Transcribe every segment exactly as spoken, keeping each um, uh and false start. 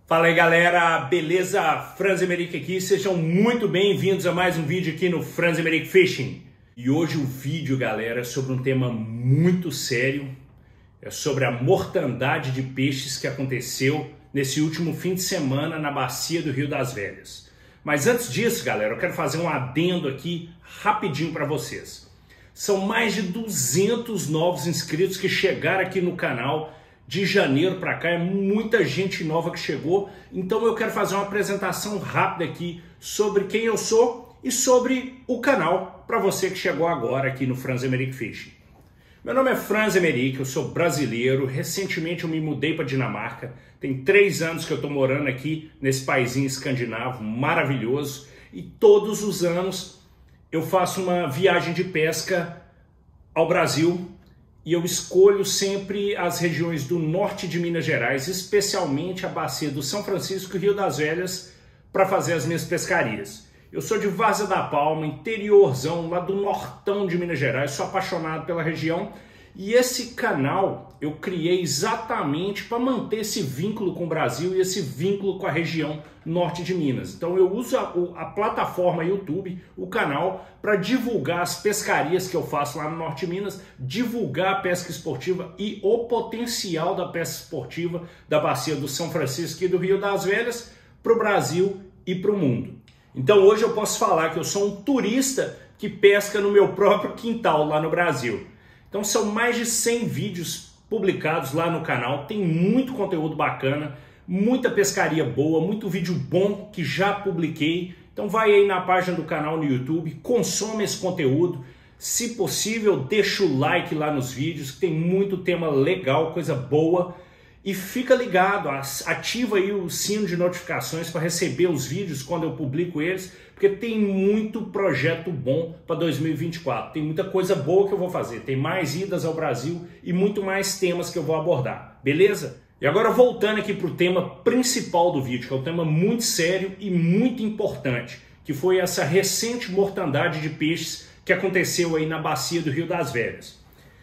Fala aí galera, beleza? Franz Emerick aqui, sejam muito bem-vindos a mais um vídeo aqui no Franz Emerick Fishing. E hoje o vídeo, galera, é sobre um tema muito sério, é sobre a mortandade de peixes que aconteceu nesse último fim de semana na bacia do Rio das Velhas. Mas antes disso, galera, eu quero fazer um adendo aqui rapidinho para vocês. São mais de duzentos novos inscritos que chegaram aqui no canal de janeiro para cá, é muita gente nova que chegou, então eu quero fazer uma apresentação rápida aqui sobre quem eu sou e sobre o canal para você que chegou agora aqui no Franz Emerick Fishing. Meu nome é Franz Emerick, eu sou brasileiro, recentemente eu me mudei para Dinamarca, tem três anos que eu estou morando aqui nesse paizinho escandinavo maravilhoso e todos os anos eu faço uma viagem de pesca ao Brasil. E eu escolho sempre as regiões do norte de Minas Gerais, especialmente a bacia do São Francisco e Rio das Velhas, para fazer as minhas pescarias. Eu sou de Várzea da Palma, interiorzão, lá do nortão de Minas Gerais, sou apaixonado pela região. E esse canal eu criei exatamente para manter esse vínculo com o Brasil e esse vínculo com a região norte de Minas. Então eu uso a, a plataforma YouTube, o canal, para divulgar as pescarias que eu faço lá no norte de Minas, divulgar a pesca esportiva e o potencial da pesca esportiva da bacia do São Francisco e do Rio das Velhas para o Brasil e para o mundo. Então hoje eu posso falar que eu sou um turista que pesca no meu próprio quintal lá no Brasil. Então são mais de cem vídeos publicados lá no canal, tem muito conteúdo bacana, muita pescaria boa, muito vídeo bom que já publiquei. Então vai aí na página do canal no YouTube, consome esse conteúdo, se possível deixa o like lá nos vídeos, que tem muito tema legal, coisa boa. E fica ligado, ativa aí o sino de notificações para receber os vídeos quando eu publico eles, porque tem muito projeto bom para dois mil e vinte e quatro. Tem muita coisa boa que eu vou fazer, tem mais idas ao Brasil e muito mais temas que eu vou abordar, beleza? E agora voltando aqui para o tema principal do vídeo, que é um tema muito sério e muito importante, que foi essa recente mortandade de peixes que aconteceu aí na bacia do Rio das Velhas.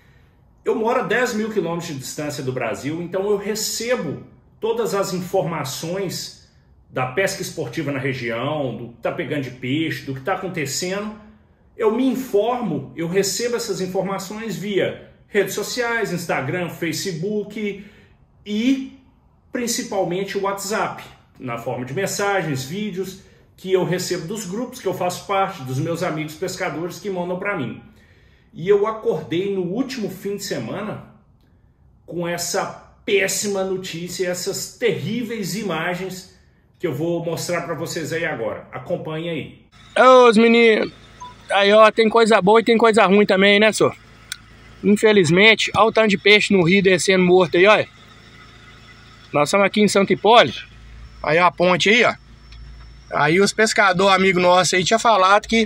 Eu moro a dez mil quilômetros de distância do Brasil, então eu recebo todas as informações da pesca esportiva na região, do que está pegando de peixe, do que está acontecendo. Eu me informo, eu recebo essas informações via redes sociais, Instagram, Facebook e principalmente o WhatsApp, na forma de mensagens, vídeos que eu recebo dos grupos que eu faço parte, dos meus amigos pescadores que mandam para mim. E eu acordei no último fim de semana com essa péssima notícia, essas terríveis imagens que eu vou mostrar para vocês aí agora. Acompanhe aí. Ô, os meninos, aí ó, tem coisa boa e tem coisa ruim também, né, senhor? Infelizmente, olha o tanto de peixe no rio descendo morto aí, ó. Nós estamos aqui em Santo Hipólito, aí ó, a ponte aí, ó. Aí os pescadores amigos nossos aí tinham falado que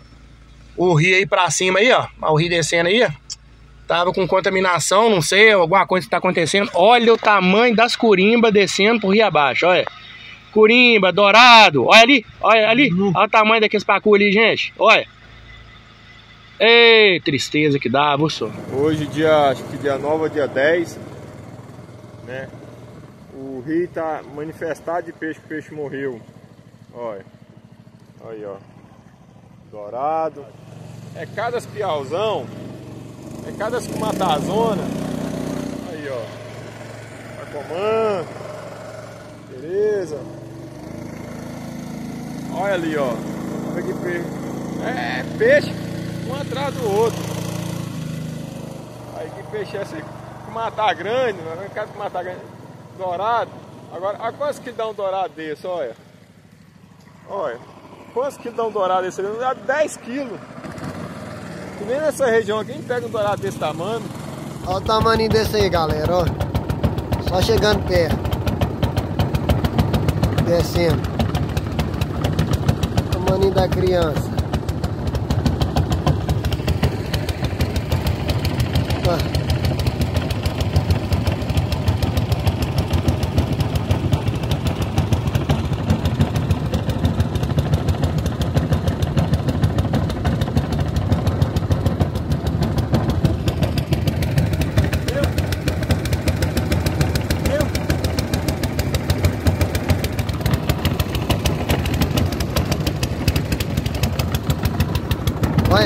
o rio aí pra cima aí, ó, o rio descendo aí, ó, tava com contaminação, não sei, alguma coisa que tá acontecendo. Olha o tamanho das curimbas descendo pro rio abaixo, olha. Curimba, dourado, olha ali, olha ali, uhum. Olha o tamanho daqueles pacu ali, gente, olha. Ei, tristeza que dá, viu, senhor? Hoje, dia, acho que dia nove, dia dez, né, o rio tá manifestado de peixe, o peixe morreu, olha, aí, ó. Dourado, é cada espialzão, é cada escumatazona, aí ó, Acomã, beleza, olha ali ó, olha que peixe, é peixe um atrás do outro, aí que peixe é esse, escumatar grande, não é cada escumatar grande, dourado, agora, olha quantos que dá um dourado desse, olha, olha. Quantos quilos dá um dourado desse aqui? Dá dez quilos. E nem nessa região aqui, quem pega um dourado desse tamanho? Olha o tamanho desse aí, galera, ó. Só chegando perto. Descendo. O tamanho da criança. Ah.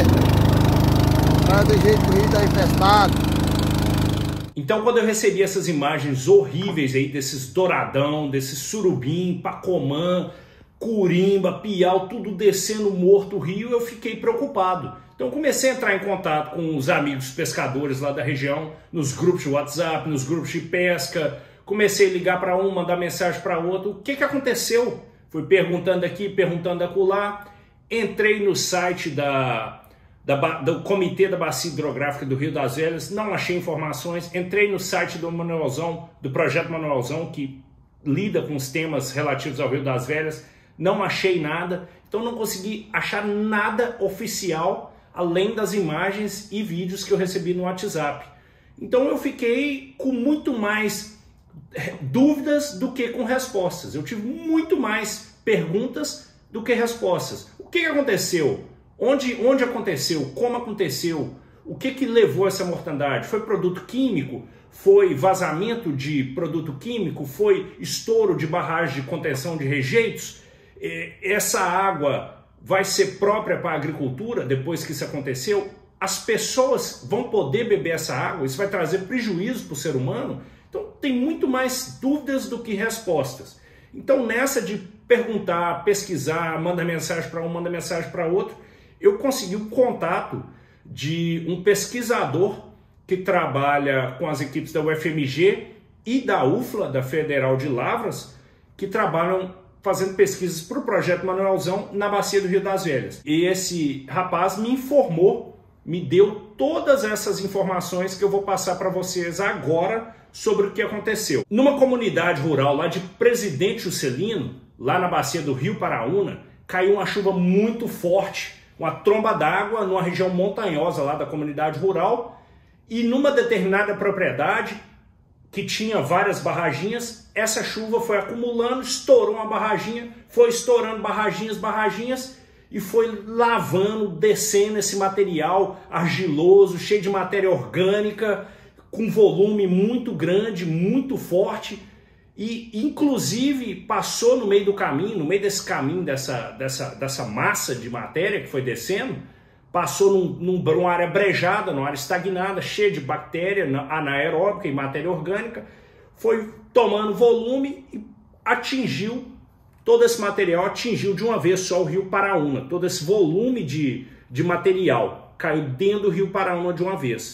olha. Olha do jeito que o rio tá infestado. Então, quando eu recebi essas imagens horríveis aí, desses douradão, desses surubim, pacomã, curimba, piau, tudo descendo morto o rio, eu fiquei preocupado. Então comecei a entrar em contato com os amigos pescadores lá da região, nos grupos de WhatsApp, nos grupos de pesca. Comecei a ligar para um, mandar mensagem para outro. O que que aconteceu? Fui perguntando aqui, perguntando acolá. Entrei no site da, da, do Comitê da Bacia Hidrográfica do Rio das Velhas, não achei informações. Entrei no site do Manuelzão, do Projeto Manuelzão, que lida com os temas relativos ao Rio das Velhas. Não achei nada, então não consegui achar nada oficial, além das imagens e vídeos que eu recebi no WhatsApp. Então eu fiquei com muito mais dúvidas do que com respostas. Eu tive muito mais perguntas do que respostas. O que aconteceu? Onde, onde aconteceu? Como aconteceu? O que que levou a essa mortandade? Foi produto químico? Foi vazamento de produto químico? Foi estouro de barragem de contenção de rejeitos? Essa água vai ser própria para a agricultura depois que isso aconteceu? As pessoas vão poder beber essa água? Isso vai trazer prejuízo para o ser humano? Então tem muito mais dúvidas do que respostas. Então nessa de perguntar, pesquisar, manda mensagem para um, manda mensagem para outro, eu consegui o contato de um pesquisador que trabalha com as equipes da U F M G e da U F L A, da Federal de Lavras, que trabalham fazendo pesquisas para o Projeto Manuelzão na Bacia do Rio das Velhas. E esse rapaz me informou, me deu todas essas informações que eu vou passar para vocês agora sobre o que aconteceu. Numa comunidade rural lá de Presidente Juscelino, lá na Bacia do Rio Paraúna, caiu uma chuva muito forte, uma tromba d'água numa região montanhosa lá da comunidade rural, e numa determinada propriedade que tinha várias barraginhas, essa chuva foi acumulando, estourou uma barraginha, foi estourando barraginhas, barraginhas, e foi lavando, descendo esse material argiloso, cheio de matéria orgânica, com volume muito grande, muito forte, e inclusive passou no meio do caminho, no meio desse caminho, dessa, dessa, dessa massa de matéria que foi descendo, passou num, num, numa área brejada, numa área estagnada, cheia de bactéria anaeróbica e matéria orgânica, foi tomando volume e atingiu, todo esse material atingiu de uma vez só o Rio Paraúna, todo esse volume de, de material caiu dentro do Rio Paraúna de uma vez.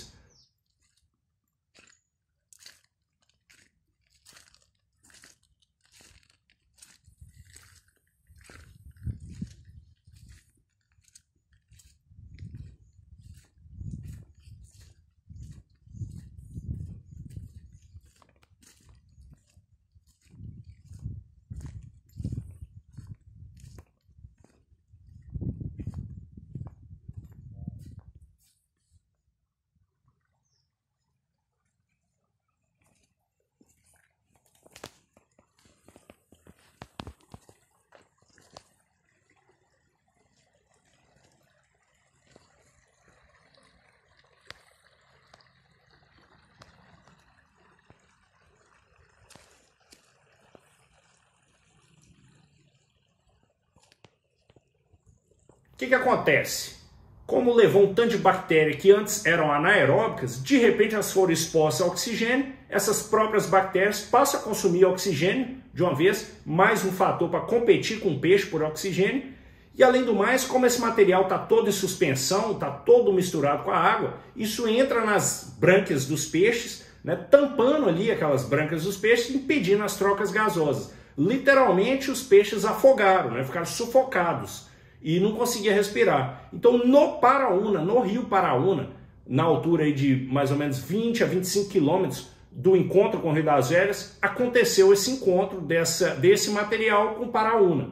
O que que acontece? Como levou um tanto de bactéria que antes eram anaeróbicas, de repente elas foram expostas ao oxigênio, essas próprias bactérias passam a consumir oxigênio de uma vez, mais um fator para competir com o peixe por oxigênio, e além do mais, como esse material está todo em suspensão, está todo misturado com a água, isso entra nas brânquias dos peixes, né, tampando ali aquelas brânquias dos peixes, impedindo as trocas gasosas. Literalmente os peixes afogaram, né, ficaram sufocados e não conseguia respirar. Então no Paraúna, no Rio Paraúna, na altura aí de mais ou menos vinte a vinte e cinco quilômetros do encontro com o Rio das Velhas, aconteceu esse encontro dessa, desse material com o Paraúna,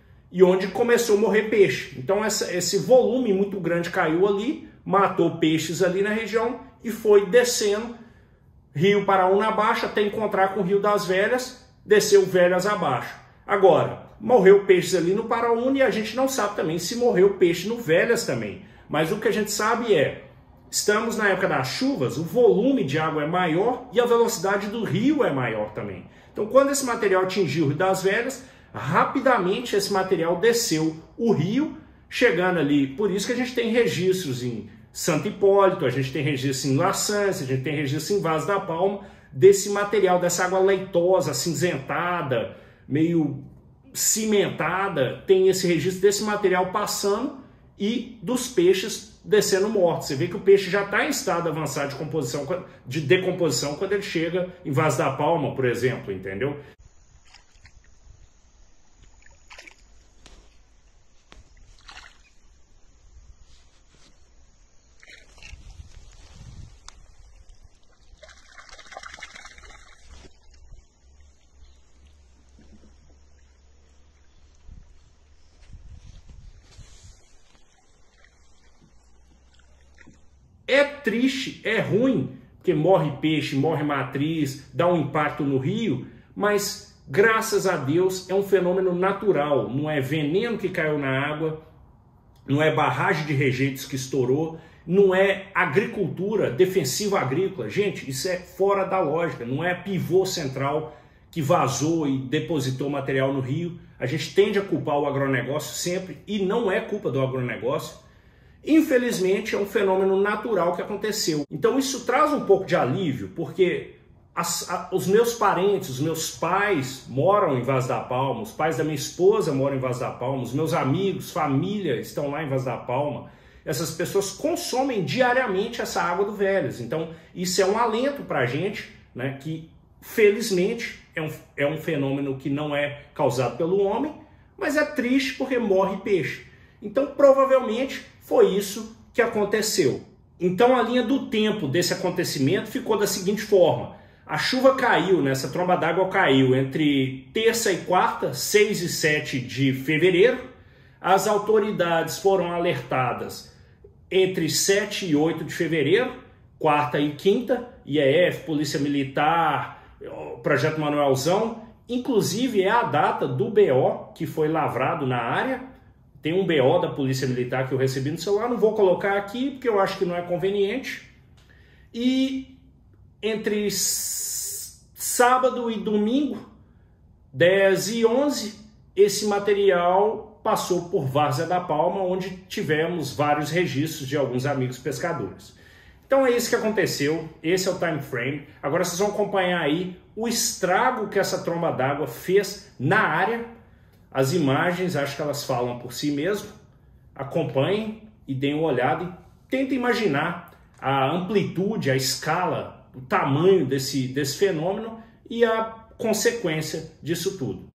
e onde começou a morrer peixe. Então essa, esse volume muito grande caiu ali, matou peixes ali na região e foi descendo Rio Paraúna abaixo até encontrar com o Rio das Velhas, desceu Velhas abaixo. Agora, morreu peixes ali no Paraúna e a gente não sabe também se morreu peixe no Velhas também. Mas o que a gente sabe é, estamos na época das chuvas, o volume de água é maior e a velocidade do rio é maior também. Então quando esse material atingiu o Rio das Velhas, rapidamente esse material desceu o rio, chegando ali. Por isso que a gente tem registros em Santo Hipólito, a gente tem registro em Laçance, a gente tem registro em Vaz da Palma, desse material, dessa água leitosa, acinzentada, meio cimentada, tem esse registro desse material passando e dos peixes descendo mortos. Você vê que o peixe já está em estado avançado de, composição, de decomposição quando ele chega em Vaz da Palma, por exemplo, entendeu? É triste, é ruim, porque morre peixe, morre matriz, dá um impacto no rio, mas graças a Deus é um fenômeno natural, não é veneno que caiu na água, não é barragem de rejeitos que estourou, não é agricultura defensiva agrícola. Gente, isso é fora da lógica, não é pivô central que vazou e depositou material no rio. A gente tende a culpar o agronegócio sempre e não é culpa do agronegócio. Infelizmente, é um fenômeno natural que aconteceu. Então isso traz um pouco de alívio, porque as, a, os meus parentes, os meus pais moram em Vaz da Palma, os pais da minha esposa moram em Vaz da Palma, os meus amigos, família estão lá em Vaz da Palma. Essas pessoas consomem diariamente essa água do Velhas. Então isso é um alento para a gente, né, que felizmente é um, é um fenômeno que não é causado pelo homem, mas é triste porque morre peixe. Então provavelmente foi isso que aconteceu. Então a linha do tempo desse acontecimento ficou da seguinte forma. A chuva caiu, né? Essa tromba d'água caiu entre terça e quarta, seis e sete de fevereiro. As autoridades foram alertadas entre sete e oito de fevereiro, quarta e quinta, I E F, Polícia Militar, Projeto Manuelzão. Inclusive é a data do B O que foi lavrado na área. Tem um B O da Polícia Militar que eu recebi no celular, não vou colocar aqui porque eu acho que não é conveniente. E entre sábado e domingo, dez e onze, esse material passou por Várzea da Palma, onde tivemos vários registros de alguns amigos pescadores. Então é isso que aconteceu, esse é o time frame. Agora vocês vão acompanhar aí o estrago que essa tromba d'água fez na área. As imagens, acho que elas falam por si mesmo. Acompanhem e deem uma olhada e tentem imaginar a amplitude, a escala, o tamanho desse, desse fenômeno e a consequência disso tudo.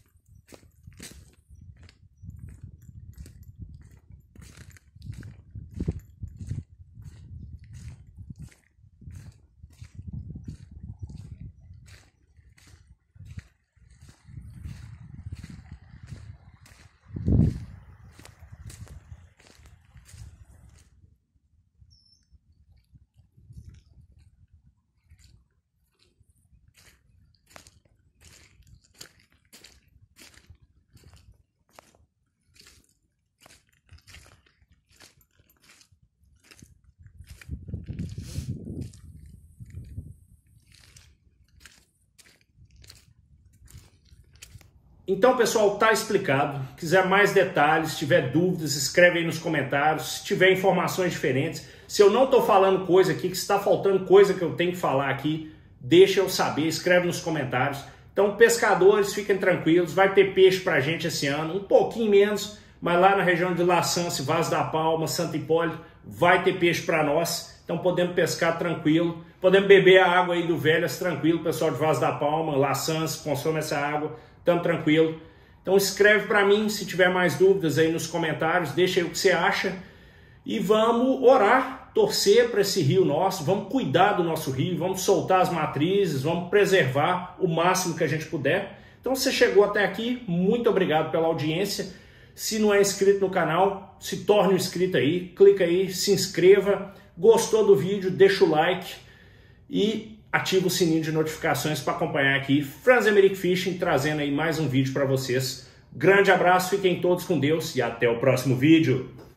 Então, pessoal, tá explicado. Se quiser mais detalhes, se tiver dúvidas, escreve aí nos comentários. Se tiver informações diferentes, se eu não estou falando coisa aqui, que está faltando coisa que eu tenho que falar aqui, deixa eu saber, escreve nos comentários. Então, pescadores, fiquem tranquilos, vai ter peixe pra gente esse ano, um pouquinho menos, mas lá na região de Laçance, Vaz da Palma, Santo Hipólito, vai ter peixe para nós. Então podemos pescar tranquilo, podemos beber a água aí do Velhas tranquilo, pessoal de Vaz da Palma, Laçance, consome essa água, tamo tranquilo. Então escreve para mim se tiver mais dúvidas aí nos comentários, deixa aí o que você acha e vamos orar, torcer para esse rio nosso, vamos cuidar do nosso rio, vamos soltar as matrizes, vamos preservar o máximo que a gente puder. Então se você chegou até aqui, muito obrigado pela audiência. Se não é inscrito no canal, se torne um inscrito aí, clica aí, se inscreva. Gostou do vídeo, deixa o like e ativa o sininho de notificações para acompanhar aqui Franz Emerick Fishing, trazendo aí mais um vídeo para vocês. Grande abraço, fiquem todos com Deus e até o próximo vídeo.